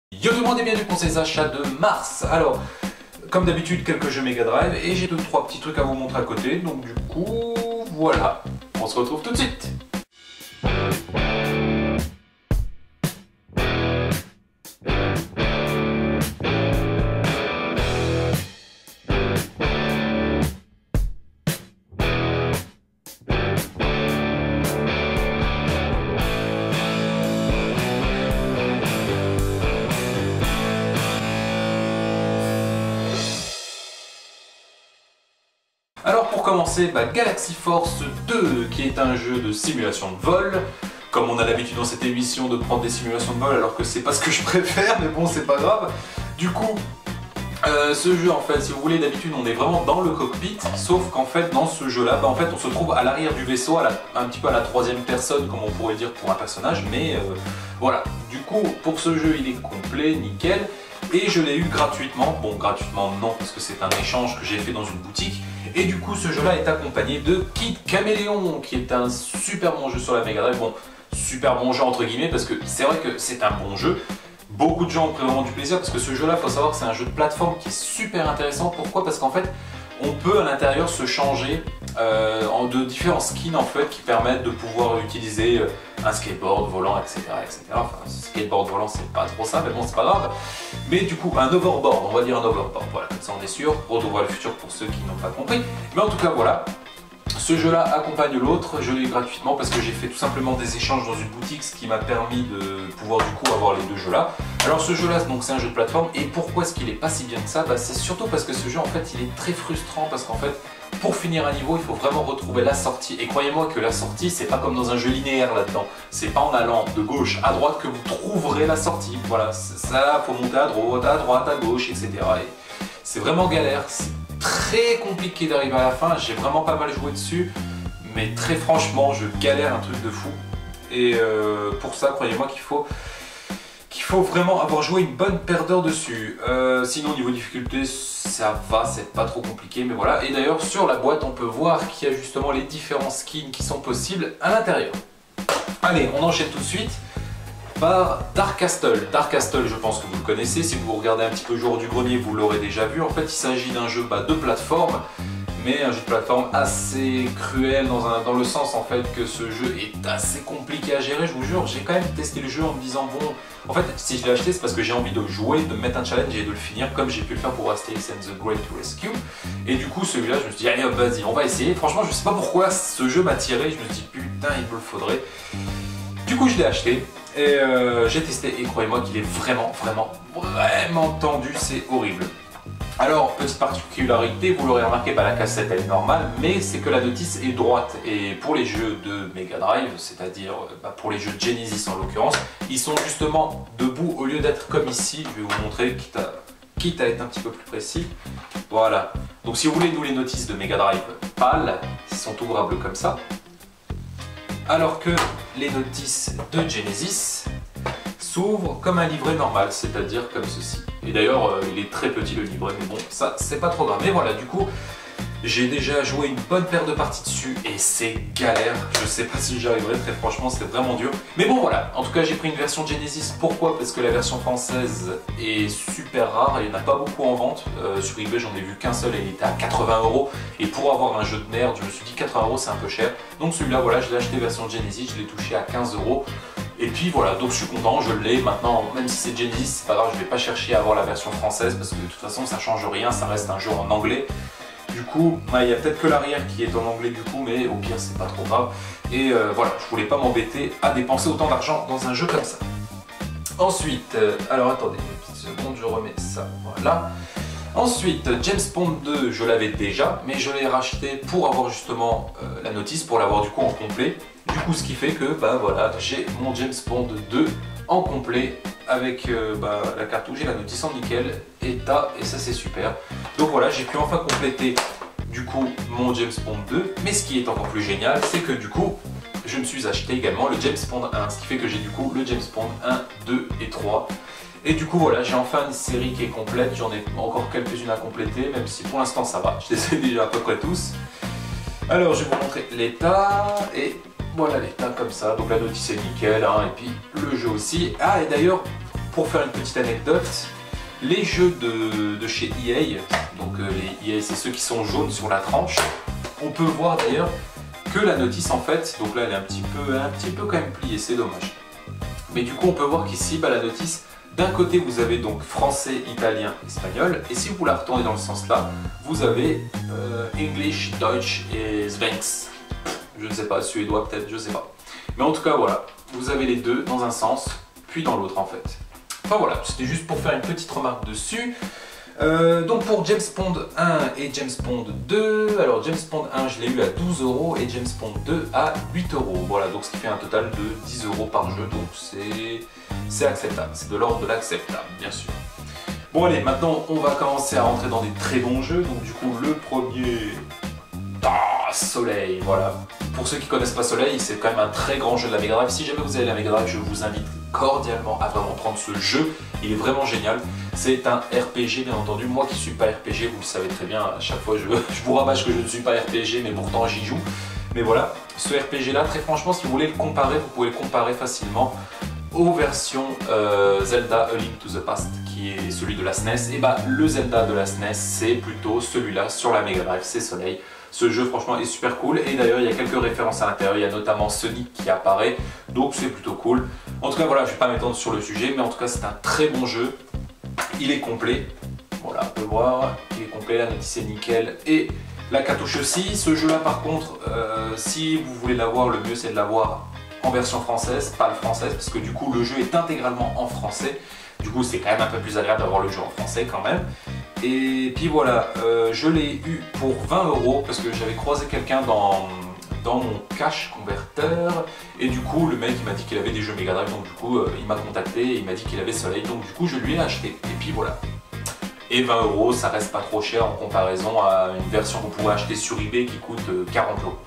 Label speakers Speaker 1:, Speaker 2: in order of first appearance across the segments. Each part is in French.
Speaker 1: Yo tout le monde et bienvenue pour ces achats de mars. Alors, comme d'habitude, quelques jeux Mega Drive et j'ai 2-3 petits trucs à vous montrer à côté. Donc du coup, voilà. On se retrouve tout de suite. Alors pour commencer, Galaxy Force 2, qui est un jeu de simulation de vol. Comme on a l'habitude dans cette émission de prendre des simulations de vol alors que c'est pas ce que je préfère, mais bon c'est pas grave. Du coup, ce jeu en fait, si vous voulez, d'habitude on est vraiment dans le cockpit, sauf qu'en fait dans ce jeu là, en fait on se trouve à l'arrière du vaisseau, un petit peu à la troisième personne comme on pourrait dire pour un personnage, mais voilà. Du coup pour ce jeu il est complet, nickel, et je l'ai eu gratuitement. Bon, gratuitement non, parce que c'est un échange que j'ai fait dans une boutique. Et du coup ce jeu là est accompagné de Kid Caméléon, qui est un super bon jeu sur la Mega Drive. Bon, super bon jeu entre guillemets, parce que c'est vrai que c'est un bon jeu. Beaucoup de gens ont pris vraiment du plaisir, parce que ce jeu là, il faut savoir que c'est un jeu de plateforme qui est super intéressant. Pourquoi? Parce qu'en fait on peut à l'intérieur se changer de différents skins en fait, qui permettent de pouvoir utiliser un skateboard volant, etc., etc. Enfin, skateboard volant c'est pas trop ça, mais bon c'est pas grave. Mais du coup un overboard, on va dire un overboard, voilà, comme ça on est sûr. Retour vers le futur pour ceux qui n'ont pas compris. Mais en tout cas voilà, ce jeu là accompagne l'autre. Je l'ai eu gratuitement parce que j'ai fait tout simplement des échanges dans une boutique, ce qui m'a permis de pouvoir du coup avoir les deux jeux là. Alors ce jeu là, donc c'est un jeu de plateforme, et pourquoi est-ce qu'il est pas si bien que ça? C'est surtout parce que ce jeu en fait il est très frustrant, parce qu'en fait pour finir un niveau il faut vraiment retrouver la sortie, et croyez-moi que la sortie c'est pas comme dans un jeu linéaire là-dedans, c'est pas en allant de gauche à droite que vous trouverez la sortie. Voilà, ça faut monter à droite, à gauche, etc. Et c'est vraiment galère, c'est très compliqué d'arriver à la fin. J'ai vraiment pas mal joué dessus, mais très franchement je galère un truc de fou. Et pour ça, croyez-moi qu'il faut vraiment avoir joué une bonne paire d'heures dessus. Sinon niveau difficulté ça va, c'est pas trop compliqué, mais voilà. Et d'ailleurs sur la boîte on peut voir qu'il y a justement les différents skins qui sont possibles à l'intérieur. Allez, on enchaîne tout de suite par Dark Castle. Dark Castle, je pense que vous le connaissez, si vous regardez un petit peu Jour du Grenier vous l'aurez déjà vu. En fait il s'agit d'un jeu de plateforme, mais un jeu de plateforme assez cruel dans le sens en fait que ce jeu est assez compliqué à gérer. Je vous jure, j'ai quand même testé le jeu en me disant bon, en fait si je l'ai acheté c'est parce que j'ai envie de jouer, de me mettre un challenge et de le finir comme j'ai pu le faire pour Asterix and the Great Rescue. Et du coup celui-là je me suis dit allez hop, vas-y on va essayer. Franchement je sais pas pourquoi ce jeu m'a tiré, je me suis dit putain il me le faudrait. Du coup je l'ai acheté et j'ai testé, et croyez-moi qu'il est vraiment tendu, c'est horrible. Alors, petite particularité, vous l'aurez remarqué, la cassette elle est normale, mais c'est que la notice est droite. Et pour les jeux de Mega Drive, c'est-à-dire pour les jeux de Genesis en l'occurrence, ils sont justement debout au lieu d'être comme ici. Je vais vous montrer, quitte à être un petit peu plus précis. Voilà. Donc si vous voulez, nous les notices de Mega Drive pâles, ils sont ouvrables comme ça. Alors que les notices de Genesis s'ouvrent comme un livret normal, c'est-à-dire comme ceci. Et d'ailleurs, il est très petit le livret, mais bon, ça c'est pas trop grave. Mais voilà, du coup, j'ai déjà joué une bonne paire de parties dessus et c'est galère. Je sais pas si j'y arriverai, très franchement, c'est vraiment dur. Mais bon, voilà. En tout cas, j'ai pris une version Genesis. Pourquoi? Parce que la version française est super rare. Il n'y en a pas beaucoup en vente. Sur eBay, j'en ai vu qu'un seul et il était à 80 €. Et pour avoir un jeu de merde, je me suis dit 80 € c'est un peu cher. Donc celui-là, voilà, je l'ai acheté version Genesis. Je l'ai touché à 15 €. Et puis voilà, donc je suis content, je l'ai. Maintenant, même si c'est Genesis, c'est pas grave, je vais pas chercher à avoir la version française parce que de toute façon ça change rien, ça reste un jeu en anglais. Du coup, il y a peut-être que l'arrière qui est en anglais du coup, mais au pire c'est pas trop grave. Et voilà, je voulais pas m'embêter à dépenser autant d'argent dans un jeu comme ça. Ensuite, alors attendez une petite seconde, je remets ça, voilà. Ensuite, James Bond 2, je l'avais déjà, mais je l'ai racheté pour avoir justement la notice, pour l'avoir du coup en complet. Du coup, ce qui fait que voilà, j'ai mon James Bond 2 en complet avec la cartouche et la notice en nickel état, et ça c'est super. Donc voilà, j'ai pu enfin compléter du coup mon James Bond 2, mais ce qui est encore plus génial, c'est que du coup, je me suis acheté également le James Bond 1, ce qui fait que j'ai du coup le James Bond 1, 2 et 3. Et du coup voilà, j'ai enfin une série qui est complète, j'en ai encore quelques-unes à compléter, même si pour l'instant ça va, je les ai déjà à peu près tous. Alors je vais vous montrer l'état, et voilà l'état comme ça, donc la notice est nickel, et puis le jeu aussi. Ah, et d'ailleurs, pour faire une petite anecdote, les jeux de chez EA, donc les EA c'est ceux qui sont jaunes sur la tranche, on peut voir d'ailleurs que la notice en fait, donc là elle est un petit peu quand même pliée, c'est dommage. Mais du coup on peut voir qu'ici la notice, d'un côté vous avez donc français, italien, espagnol, et si vous la retournez dans le sens là, vous avez English, Deutsch et Svensk. Je ne sais pas, suédois peut-être, je sais pas. Mais en tout cas voilà, vous avez les deux dans un sens, puis dans l'autre en fait. Enfin voilà, c'était juste pour faire une petite remarque dessus. Donc pour James Bond 1 et James Bond 2, alors James Bond 1 je l'ai eu à 12 € et James Bond 2 à 8 €. Voilà, donc ce qui fait un total de 10 € par jeu, donc c'est acceptable, c'est de l'ordre de l'acceptable bien sûr. Bon allez, maintenant on va commencer à rentrer dans des très bons jeux, donc du coup le premier... Soleil, voilà. Pour ceux qui connaissent pas Soleil, c'est quand même un très grand jeu de la Mega Drive. Si jamais vous avez la Mega Drive, je vous invite cordialement à vraiment prendre ce jeu. Il est vraiment génial. C'est un RPG, bien entendu. Moi qui suis pas RPG, vous le savez très bien, à chaque fois je vous rabâche que je ne suis pas RPG, mais pourtant j'y joue. Mais voilà, ce RPG là, très franchement, si vous voulez le comparer, vous pouvez le comparer facilement aux versions Zelda A Link to the Past, qui est celui de la SNES. Et bah le Zelda de la SNES, c'est plutôt celui-là sur la Mega Drive, c'est Soleil. Ce jeu franchement est super cool, et d'ailleurs il y a quelques références à l'intérieur, il y a notamment Sonic qui apparaît, donc c'est plutôt cool. En tout cas voilà, je vais pas m'étendre sur le sujet, mais en tout cas c'est un très bon jeu, il est complet, voilà on peut voir, il est complet, la notice est nickel, et la cartouche aussi. Ce jeu là par contre, si vous voulez l'avoir, le mieux c'est de l'avoir en version française, pas le française, parce que du coup le jeu est intégralement en français, du coup c'est quand même un peu plus agréable d'avoir le jeu en français quand même. Et puis voilà, je l'ai eu pour 20 € parce que j'avais croisé quelqu'un dans mon cash converteur, et du coup le mec il m'a dit qu'il avait des jeux Mega Drive, donc du coup il m'a contacté et il m'a dit qu'il avait Soleil, donc du coup je lui ai acheté, et puis voilà. Et 20 € ça reste pas trop cher en comparaison à une version que vous pourrez acheter sur eBay qui coûte 40 €.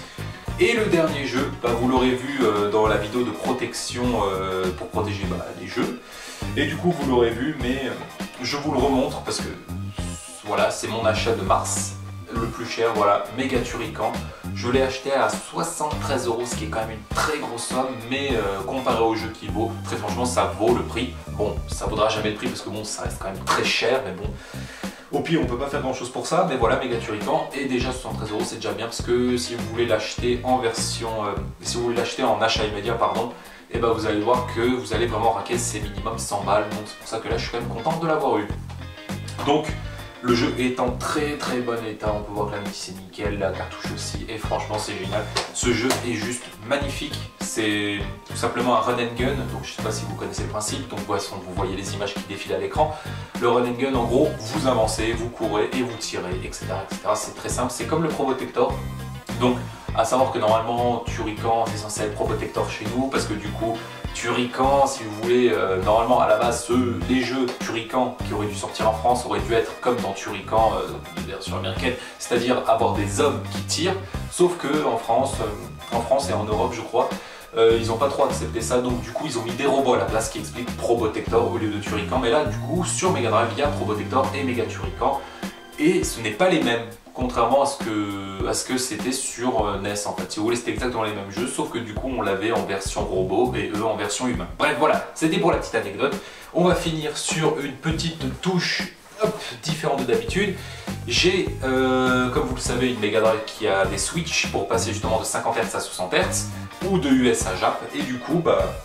Speaker 1: Et le dernier jeu, vous l'aurez vu dans la vidéo de protection pour protéger les jeux. Et du coup vous l'aurez vu, mais je vous le remontre parce que voilà, c'est mon achat de mars, le plus cher, voilà, Mega Turrican. Je l'ai acheté à 73 €, ce qui est quand même une très grosse somme, mais comparé au jeu qu'il vaut, très franchement ça vaut le prix. Bon, ça vaudra jamais le prix parce que bon, ça reste quand même très cher, mais bon. Au pire, on peut pas faire grand chose pour ça, mais voilà, Mega Turrican, et déjà 73 €, c'est déjà bien, parce que si vous voulez l'acheter en version, si vous voulez l'acheter en achat immédiat, pardon, et vous allez voir que vous allez vraiment raquer, c'est minimum 100 balles, donc c'est pour ça que là je suis quand même content de l'avoir eu. Donc le jeu est en très très bon état, on peut voir que la notice est nickel, la cartouche aussi, et franchement c'est génial. Ce jeu est juste magnifique, c'est tout simplement un run and gun, donc je sais pas si vous connaissez le principe, donc vous voyez les images qui défilent à l'écran. Le run and gun, en gros, vous avancez, vous courez et vous tirez, etc. C'est très simple, c'est comme le Probotector. Donc à savoir que normalement Turrican c'est censé être Probotector chez nous, parce que du coup Turrican, si vous voulez, normalement à la base les jeux Turrican qui auraient dû sortir en France auraient dû être comme dans Turrican de version américaine, c'est-à-dire avoir des hommes qui tirent, sauf que en France et en Europe je crois, ils n'ont pas trop accepté ça, donc du coup ils ont mis des robots à la place qui expliquent Probotector au lieu de Turrican, mais là du coup sur Mega Drive il y a Probotector et Mega Turrican, et ce n'est pas les mêmes. Contrairement à ce que c'était sur NES en fait, si vous voulez c'était exactement les mêmes jeux, sauf que du coup on l'avait en version robot et eux en version humain. Bref voilà, c'était pour la petite anecdote. On va finir sur une petite touche différente de d'habitude. J'ai, comme vous le savez, une Mega Drive qui a des switches pour passer justement de 50 Hz à 60 Hz ou de US à Jap, et du coup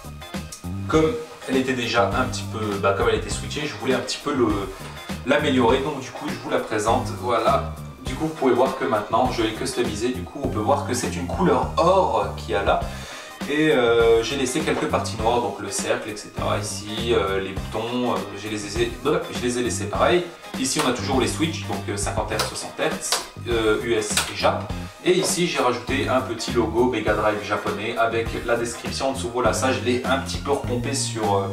Speaker 1: comme elle était déjà un petit peu, comme elle était switchée, je voulais un petit peu l'améliorer, donc du coup je vous la présente, voilà. Du coup vous pouvez voir que maintenant je l'ai customisé, du coup on peut voir que c'est une couleur or qu'il y a là, et j'ai laissé quelques parties noires, donc le cercle, etc. Ici les boutons, je les ai laissés pareil. Ici on a toujours les switches, donc 50 Hz, 60 Hz, US et Jap. Et ici j'ai rajouté un petit logo Mega Drive japonais avec la description en dessous. Voilà, ça je l'ai un petit peu repompé sur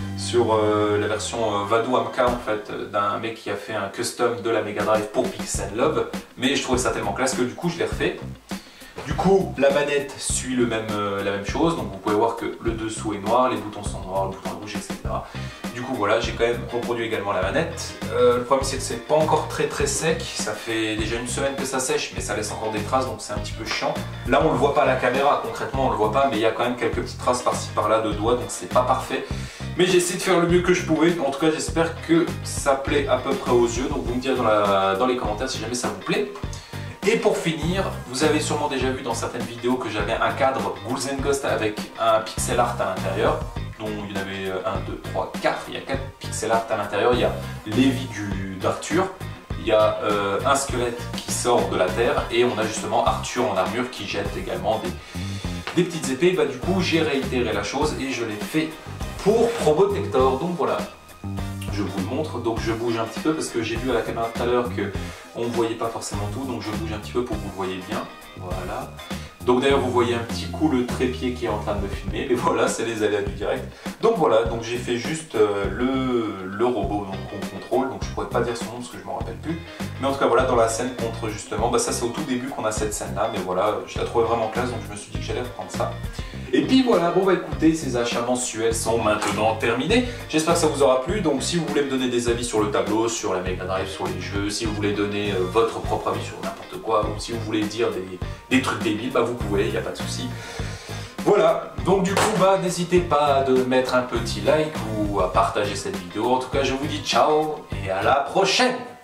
Speaker 1: la version Vado Amka en fait, d'un mec qui a fait un custom de la Mega Drive pour Pixel Love, mais je trouvais ça tellement classe que du coup je l'ai refait. Du coup la manette suit la même chose, donc vous pouvez voir que le dessous est noir, les boutons sont noirs, le bouton est rouge, etc. Du coup voilà, j'ai quand même reproduit également la manette. Le problème c'est que c'est pas encore très sec, ça fait déjà une semaine que ça sèche, mais ça laisse encore des traces, donc c'est un petit peu chiant. Là on le voit pas à la caméra, concrètement on le voit pas, mais il y a quand même quelques petites traces par-ci par-là de doigts, donc c'est pas parfait. Mais j'ai essayé de faire le mieux que je pouvais. En tout cas, j'espère que ça plaît à peu près aux yeux. Donc vous me direz dans les commentaires si jamais ça vous plaît. Et pour finir, vous avez sûrement déjà vu dans certaines vidéos que j'avais un cadre Ghouls and Ghosts avec un pixel art à l'intérieur. Donc il y en avait 1, 2, 3, 4. Il y a 4 pixel art à l'intérieur. Il y a Lévi d'Arthur. Il y a un squelette qui sort de la terre. Et on a justement Arthur en armure qui jette également des petites épées. Bah, du coup, j'ai réitéré la chose et je l'ai fait pour Probotector. Donc voilà. Je vous le montre, donc je bouge un petit peu parce que j'ai vu à la caméra tout à l'heure qu'on ne voyait pas forcément tout, donc je bouge un petit peu pour que vous le voyez bien. Voilà. Donc d'ailleurs vous voyez un petit coup le trépied qui est en train de me filmer, mais voilà, c'est les aléas du direct. Donc voilà, donc j'ai fait juste le robot qu'on contrôle, donc je pourrais pas dire son nom parce que je m'en rappelle plus. Mais en tout cas voilà, dans la scène contre justement, bah ça c'est au tout début qu'on a cette scène là, mais voilà, je la trouvais vraiment classe, donc je me suis dit que j'allais reprendre ça. Et puis voilà, bon bah écoutez, ces achats mensuels sont maintenant terminés. J'espère que ça vous aura plu. Donc si vous voulez me donner des avis sur le tableau, sur la Mega Drive, sur les jeux, si vous voulez donner votre propre avis sur n'importe quoi, ou si vous voulez dire des trucs débiles, bah vous pouvez, il n'y a pas de souci. Voilà, donc du coup, bah n'hésitez pas de mettre un petit like ou à partager cette vidéo. En tout cas, je vous dis ciao et à la prochaine!